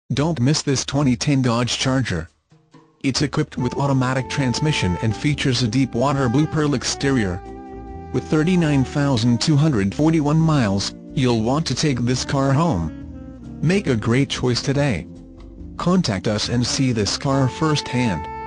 Don't miss this 2010 Dodge Charger. It's equipped with automatic transmission and features a deep-water blue pearl exterior. With 39,241 miles, you'll want to take this car home. Make a great choice today. Contact us and see this car firsthand.